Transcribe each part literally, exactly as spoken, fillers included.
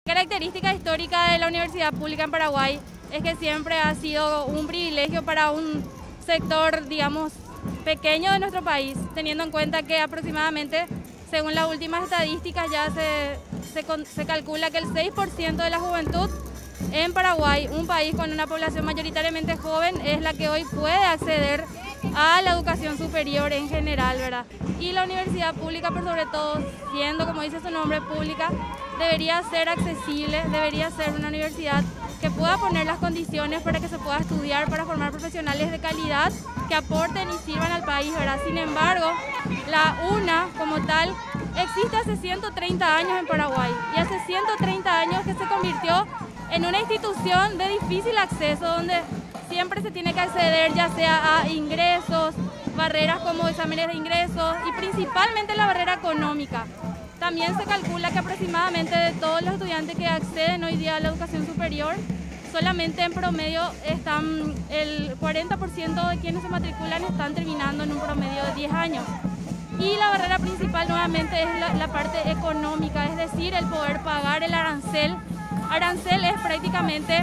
Característica histórica de la Universidad Pública en Paraguay es que siempre ha sido un privilegio para un sector, digamos, pequeño de nuestro país, teniendo en cuenta que aproximadamente, según las últimas estadísticas, ya se, se, se calcula que el seis por ciento de la juventud en Paraguay, un país con una población mayoritariamente joven, es la que hoy puede acceder a la educación superior en general, ¿verdad? Y la universidad pública, por sobre todo, siendo, como dice su nombre, pública, debería ser accesible, debería ser una universidad que pueda poner las condiciones para que se pueda estudiar, para formar profesionales de calidad que aporten y sirvan al país, ¿verdad? Sin embargo, la UNA como tal existe hace ciento treinta años en Paraguay y hace ciento treinta años que se convirtió en una institución de difícil acceso donde siempre se tiene que acceder ya sea a ingresos, barreras como exámenes de ingresos y principalmente la barrera económica. También se calcula que aproximadamente de todos los estudiantes que acceden hoy día a la educación superior, solamente en promedio están el cuarenta por ciento de quienes se matriculan están terminando en un promedio de diez años. Y la barrera principal nuevamente es la, la parte económica, es decir, el poder pagar el arancel. Arancel es prácticamente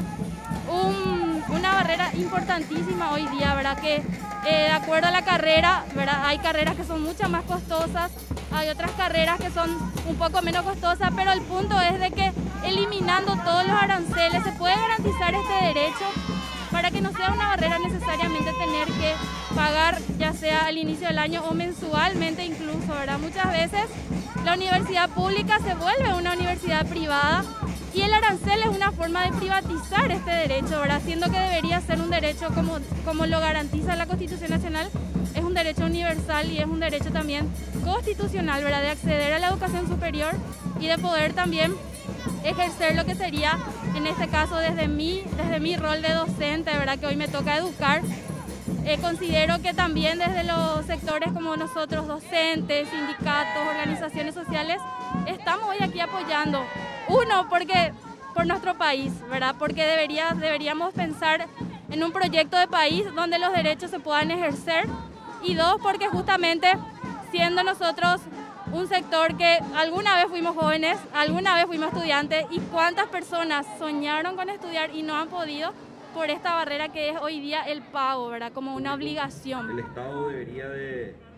un, una barrera importantísima hoy día, ¿verdad? Que eh, de acuerdo a la carrera, ¿verdad? Hay carreras que son mucho más costosas, hay otras carreras que son un poco menos costosas, pero el punto es de que eliminando todos los aranceles se puede garantizar este derecho para que no sea una barrera necesariamente tener que pagar ya sea al inicio del año o mensualmente incluso, ¿verdad? Muchas veces la universidad pública se vuelve una universidad privada y el arancel es una forma de privatizar este derecho, ¿verdad? Siendo que debería ser un derecho como, como lo garantiza la Constitución Nacional, es un derecho universal y es un derecho también constitucional, ¿verdad? De acceder a la educación superior y de poder también ejercer lo que sería, en este caso, desde mi, desde mi rol de docente, ¿verdad? Que hoy me toca educar. Eh, considero que también desde los sectores como nosotros, docentes, sindicatos, organizaciones sociales, estamos hoy aquí apoyando. Uno, porque por nuestro país, ¿verdad? Porque debería, deberíamos pensar en un proyecto de país donde los derechos se puedan ejercer. Y dos, porque justamente siendo nosotros un sector que alguna vez fuimos jóvenes, alguna vez fuimos estudiantes, y cuántas personas soñaron con estudiar y no han podido por esta barrera que es hoy día el pago, ¿verdad? Como una obligación. El Estado debería de